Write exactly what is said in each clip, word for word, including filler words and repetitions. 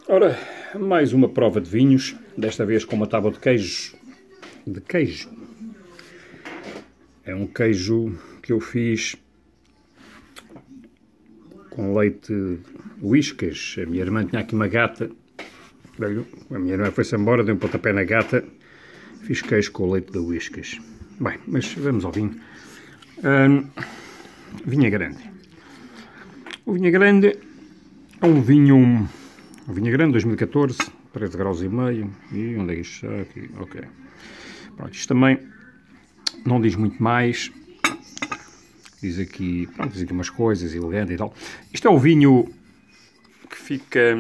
Ora, mais uma prova de vinhos, desta vez com uma tábua de queijo. De queijo. É um queijo que eu fiz com leite Whiskas. A minha irmã tinha aqui uma gata. A minha irmã foi-se embora, deu um pontapé na gata. Fiz queijo com o leite da Whiskas. Bem, mas vamos ao vinho. Hum, Vinha Grande. O Vinha Grande é um vinho... Um Vinha Grande dois mil e catorze, treze graus e meio. E onde é que isto está? Aqui, ok. Pronto, isto também não diz muito mais. Diz aqui, pronto, diz aqui umas coisas, elegante e tal. Isto é o vinho que fica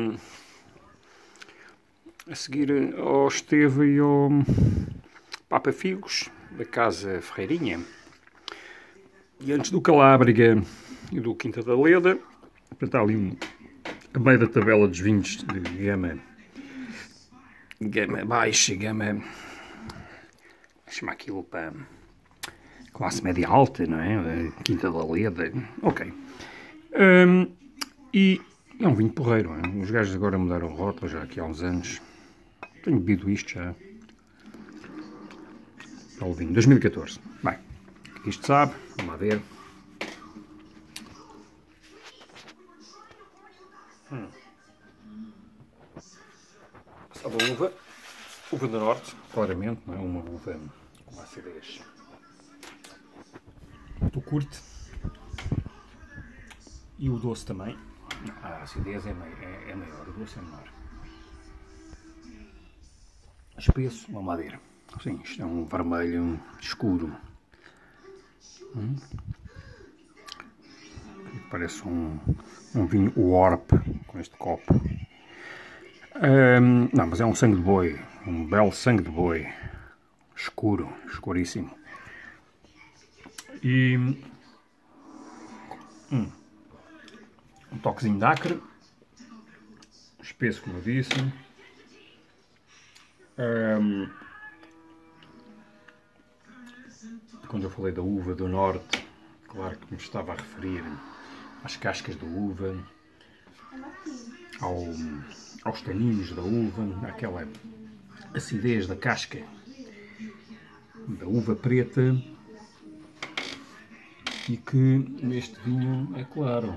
a seguir ao Esteve e ao Papa Figos, da Casa Ferreirinha. E antes do Calábriga e do Quinta da Leda, está ali um, a meio da tabela dos vinhos de gama, gama baixa, gama, chama aquilo para classe média alta, não é? Quinta da Leda, ok. Um, e é um vinho porreiro, não é? Os gajos agora mudaram o rótulo já aqui há uns anos. Tenho bebido isto já. É o vinho, dois mil e catorze. Bem, isto sabe, vamos lá ver. Hum. Sabe a uva, uva do norte, claramente, não é? Uma uva com acidez do curte. E o doce também. A acidez é, é, é maior, o doce é menor. Espesso, vamos lá ver. Sim, isto é um vermelho escuro. Hum. Parece um, um vinho Warp com este copo. Um, não, mas é um sangue de boi. Um belo sangue de boi. Escuro, escuríssimo. E hum, um toquezinho de acre. Espesso, como eu disse. Um, quando eu falei da uva do norte, claro que me estava a referir às cascas da uva, ao, aos taninos da uva, àquela acidez da casca da uva preta, e que neste vinho é claro.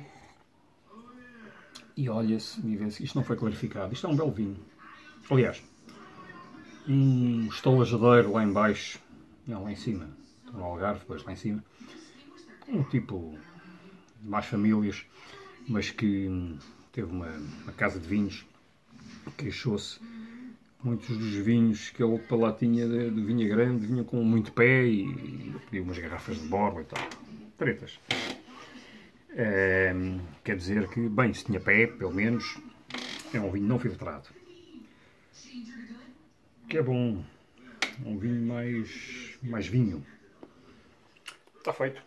E olha-se e vê-se, isto não foi clarificado, isto é um belo vinho. Aliás, um estalajadeiro lá em baixo, não, lá em cima, no Algarve, depois lá em cima, um tipo de mais famílias, mas que teve uma, uma casa de vinhos, queixou-se muitos dos vinhos que ele para lá tinha de, de Vinha Grande vinham com muito pé e pediu umas garrafas de borla e tal, pretas. É, quer dizer que, bem, se tinha pé, pelo menos, é um vinho não filtrado. Que é bom, um vinho mais, mais vinho. Está feito.